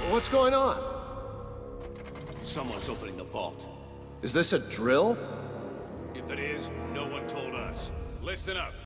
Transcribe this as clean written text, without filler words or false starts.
What's going on? Someone's opening the vault. Is this a drill? If it is, no one told us. Listen up.